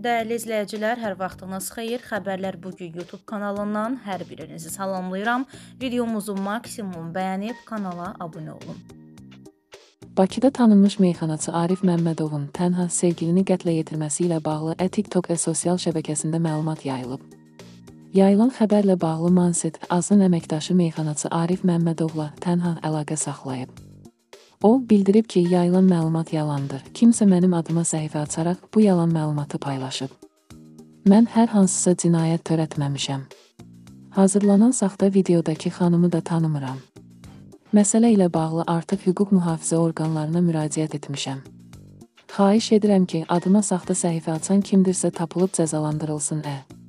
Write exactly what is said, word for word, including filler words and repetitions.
Dəyərli izləyicilər, hər vaxtınız xeyir. Xəbərlər bugün YouTube kanalından hər birinizi salamlayıram. Videomuzu maksimum bəyənib kanala abunə olun. Bakıda tanınmış meyxanaçı Arif Məmmədovun tənha sevgilini qətlə yetirməsi ilə bağlı TikTok sosial şəbəkəsində məlumat yayılıb. Yayılan xəbərlə bağlı Manset Azın əməkdaşı meyxanaçı Arif Məmmədovla tənha əlaqə saxlayıb. O, bildirib ki, yayılan məlumat yalandır. Kimsə mənim adıma səhifə açaraq bu yalan məlumatı paylaşıb. Mən hər hansısa cinayət törətməmişəm. Hazırlanan saxta videodakı xanımı da tanımıram. Məsələ ilə bağlı artıq hüquq mühafizə orqanlarına müraciət etmişəm. Xahiş edirəm ki, adıma saxta səhifə açan kimdirsə tapılıb cəzalandırılsın ə.